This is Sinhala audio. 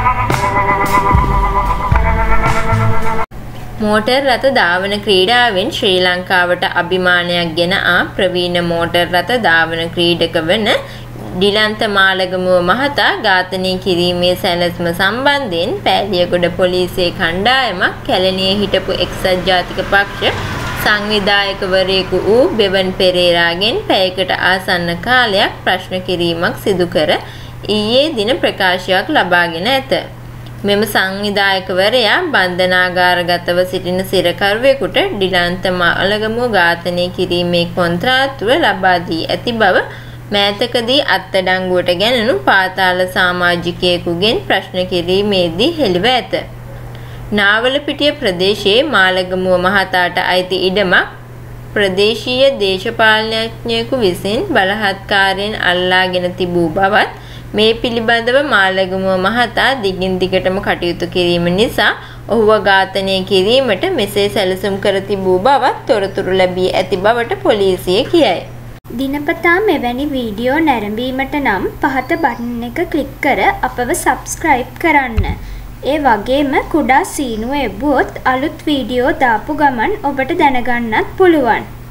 මෝටර් රථ ධාවන ක්‍රීඩාවෙන් ශ්‍රී ලංකාවට අභිමානයක් ගෙන ආ ප්‍රවීණ මෝටර් රථ ධාවන ක්‍රීඩක වන ඩිලන්ත මාලගමුව මහතා ඝාතනය කිරීමේ සැලැස්ම සම්බන්ධයෙන් පෑලියගොඩ පොලිසියේ කණ්ඩායමක් කැලණියේ හිටපු එක්සත් ජාතික පක්ෂ සංවිධායකවරයෙකු වූ බෙවන් පෙරේරාගෙන් පැයකට ආසන්න කාලයක් ප්‍රශ්න කිරීමක් සිදු කර ඊයේ දින ප්‍රකාශයක් ලබාගෙන ඇත. මෙම සංවිධායකවරයා බන්ධනාගාරගතව සිටින සිරකරුවෙකුට ඩිලන්ත මාලගමුව ඝාතනය කිරීමේ කොන්ත්‍රාත්තුව ලබා දී ඇති බව මෑතකදී අත්අඩංගුවට ගැනුණු පාතාල සමාජිකයෙකුගෙන් ප්‍රශ්න කිරීමේදී හෙළිව ඇත. නාවලපිටිය ප්‍රදේශයේ මාලගමුව මහතාට අයිති ඉඩමක් ප්‍රදේශීය දේශපාලනඥයෙකු විසින් බලහත්කාරයෙන් අල්ලාගෙන තිබූ බවත් මේ පිළිබඳව මාලගමුව මහතා දිගින් දිගටම කටයුතු කිරීම නිසා ඔහුව ඝාතනය කිරීමට මෙසේ සැලසුම් කර තිබූ බවත් තොරතුරු ලැබී ඇති බවට පොලිසිය කියයි. දිනපතා මෙවැනි වීඩියෝ නැරඹීමට නම් පහත බටන් එක ක්ලික් කර අපව සබ්ස්ක්‍රයිබ් කරන්න. ඒ වගේම කුඩා සීනුව එබ්බුවොත් අලුත් වීඩියෝ දාපු ගමන් ඔබට දැනගන්නත් පුළුවන්.